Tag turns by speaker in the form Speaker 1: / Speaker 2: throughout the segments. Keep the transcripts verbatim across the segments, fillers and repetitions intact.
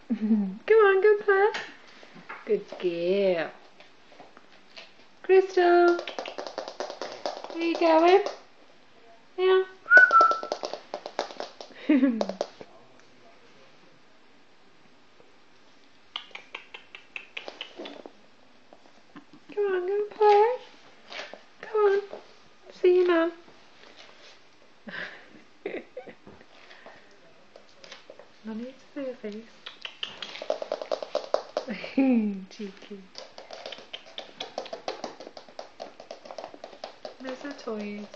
Speaker 1: Come on, go play. Good girl. Crystal, where you going? Yeah. Come on, go play. Come on. See you now. I need to see your face. Cheeky. Where's our toys?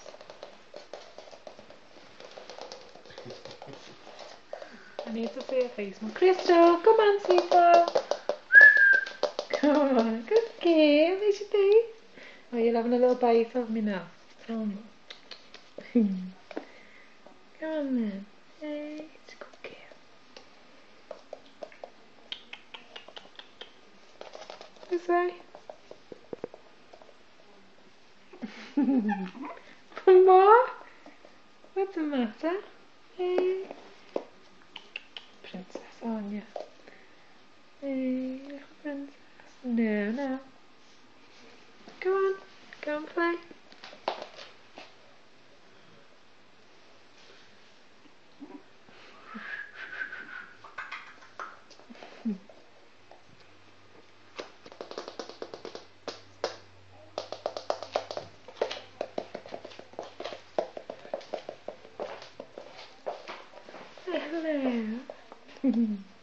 Speaker 1: I need to see your face more. Crystal, come on, sweetheart. Come on, good girl. There's your face. Oh, you're having a little bite of me now. Come on. Come on then. Hey, it's a good girl. This way. What? What's the matter? Hey. Princess, aren't you? Hey, little princess. No, no. Go on. Go and play. Hello.